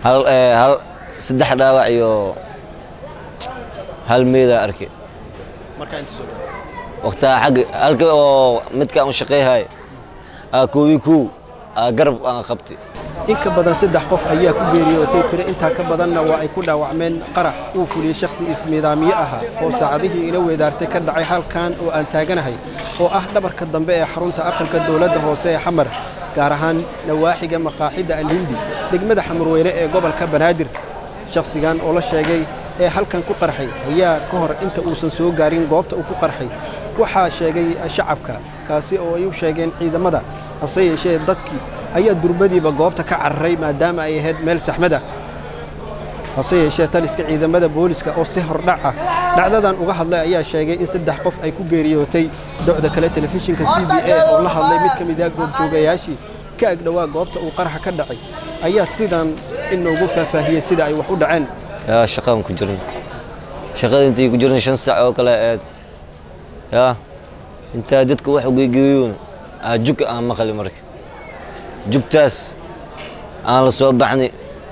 hal saddex dhaawac iyo hal meeda arkay marka inta soo gaaro waqtiga xaq halka oo midka aan shaqeeyahay kuwiku garab aan qabtay in ka badan 3 qof ayaa ku geeriyootay tire inta ka badanna waa ay ku dhaawacmeen qarax uu fuliyay shakhsi ismiidaamiye ah oo saacadihii ila weedaartay ka dhacay halkan oo aan taaganahay oo ah dhabarka dambe ee xarunta aqalka dawladda hoose ee Xamar gaar ahaan nawaaxiga maqaaxida Al-Hindi degmada Xamarweyne ee gobolka Banaadir shakhsigan oo la sheegay ee halkan ku qarxay ayaa ka hor inta uusan soo gaarin goobta uu ku qarxay waxa sheegay shacabka kaasi oo ay u sheegeen ciidamada hase yeeshee dadkii ayaa durbadiiba goobta ka cararay maadaama ay ahayd meel saxmada hase yeeshee taliska ciidamada booliska oo si hordhac ah dhacdadan uga hadlay ayaa sheegay in 3 qof ay ku geeriyootay docda kale telefishinka CBA oo la hadlay mid kamid ah goobjoogayaashii ka agdhawaa goobta uu qarxa ka dhacay ayaa sidan inoogu faahfaahiyay sida ay wax u dhaceen shaqaan ku jirin shaqada intii ku jirin 5 saac oo kale inta dadku wax u geeyeen juk aan maqli marka jugtaas aan la soo baxnay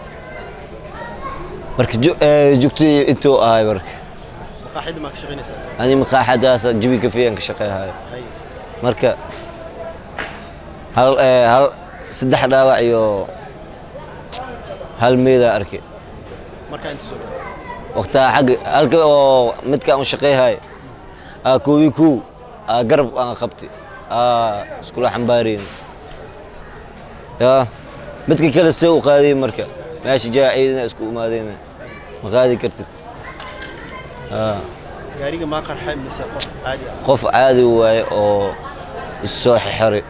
marka jugtii intuu ahay marka maqaaxid ma ka shaqeynaysaa ani maqaaxadaas jibi ka fiican ka shaqeeyahay marka hal saddex dhaawac iyo hal meeda arkay marka inta soo gaaro waqtiga xaq halka oo midka aan shaqeeyahay kuwiku garab aan qabtay isku la xambaareen midka kale soo qaaday marka meesha jaaciidna isku umaadeen ma qaadi kartid gaariga ma qarxay mise qof caadi waaye oo soo xiray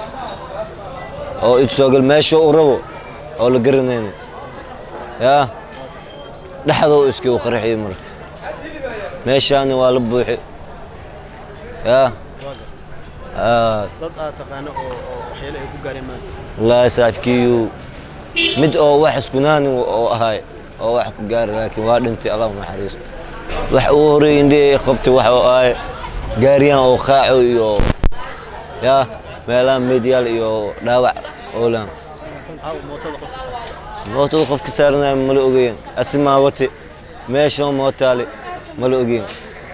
oo isoo gal meesha uu rabo oo la garanayna dhaxdo isku qarxay marka meeshaan waa la buuxi dad taqaano oo waxyeelo ay ku gaareen maanta la saafkiyo mid oo wax isku naan oo ahay oo wax ku gaar laakiin waa dhintay Allah ma xariisto wax uu horay indee qabtay wax oo ay gaariyaan oo qaaco iyo meelaan medial iyo dhaawac oo laan mootada qofka saarnaa ma la ogeyn asmaa wati meesha mootaale ma la ogeyn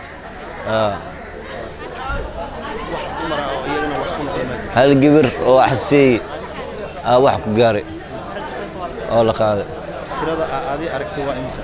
hal gabar oo xasii wax ku gaaray oo la qaaday tirada aad aragtay waa imisa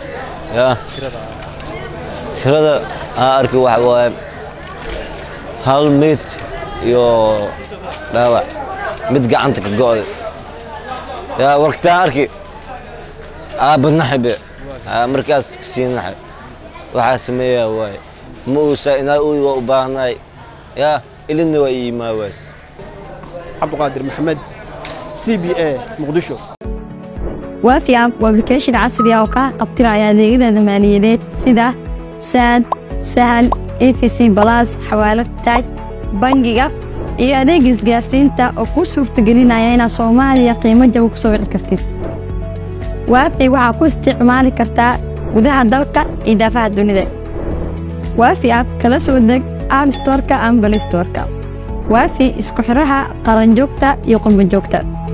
tirada arkay wax waa hal mid iyo dhaawac mid gacanta ka go'day waqtiga arkay badnaxbe markaas siinahay waxa sameeyaa waay muusa inaa uu u baahnay ilina waa iimaawaas Abdulqaadir Maxamed CBA Muqdisho وافي اب وابلكيشن عصري oo ka qabtiraya adeegyada maaliyadeed sida SAD Sahal EFC Plus xawaalad taaj bangiga iyo adeeg isgaarsiinta oo ku suurtagelinaya in Soomaaliya qiimo jaban ku soo wici kartid waafi waxa ku isticmaali kartaa gudaha dalka iyo daafaha dunida waafi app kala soo deg App Store-ka ama Play Store-ka waafi isku xiraha qaran joogta iyo qolmo joogta